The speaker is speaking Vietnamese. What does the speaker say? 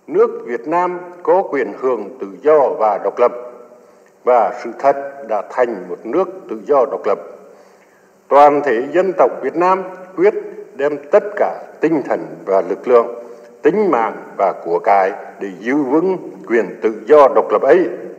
nước Việt Nam có quyền hưởng tự do và độc lập, và sự thật đã thành một nước tự do độc lập. Toàn thể dân tộc Việt Nam quyết đem tất cả tinh thần và lực lượng, tính mạng và của cải để giữ vững quyền tự do độc lập ấy.